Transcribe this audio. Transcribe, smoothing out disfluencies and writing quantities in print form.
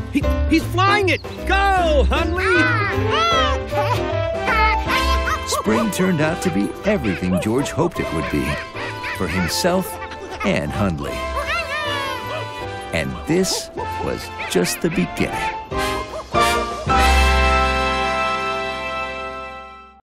He's flying it! Go, Hundley! Spring turned out to be everything George hoped it would be, for himself and Hundley. And this was just the beginning.